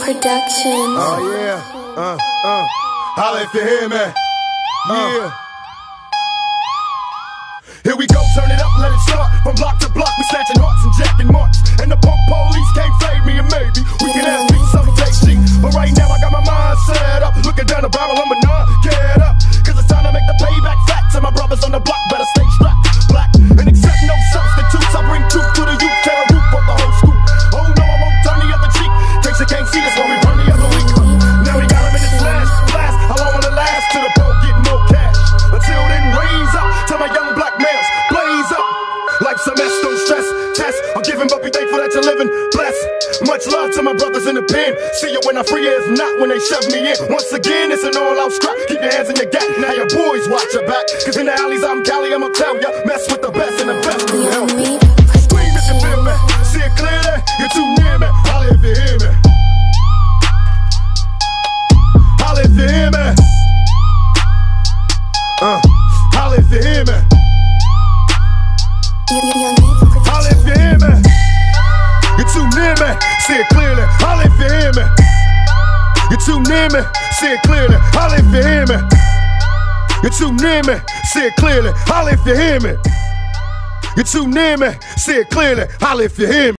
Productions. Oh yeah, holla if you hear me. Yeah. Here we go, turn it up, let it start. From block to block, we snatching hearts and jacking marks. And the punk police can't fade me, and maybe we can have me someday, G. But right now I got my mind set up, looking down the barrel, I'm a none, get up. Cause it's time to make the payback fat. To my brothers on the block, better stay strapped. Black, and accept no substitutes. I bring truth to the youth, tear the roof of the whole school. Oh no, I won't turn the other cheek. Case you can't see this when we run the other week. Now we got him in the slash, blast. How long will it last? Till the pro get more cash. Until then, raise up. Till my young black males blaze up. Life's a mess, don't stress, test. I'm giving, but be thankful that you're living. Bless. Much love to my brothers in the pen. See you when I free, if not when they shove me in. Once again, it's an all-out scrap. Keep your hands in your gap. Now your boys watch your back. Cause in the alleys I'm Cali, I'ma tell ya. Mess with the best and the best will help me. Scream if you feel me. See it clearly. You're too near me. Holla if you hear me. Holla if you hear me. Holla if you hear me. Holla if you hear me. You're too near me. See it clearly. Holla if you hear me. You're too near me. See it clearly. Holla if you hear me. You're too near me. See it clearly. Holla if you hear me. You're too near me. See it clearly. Holla if you hear me.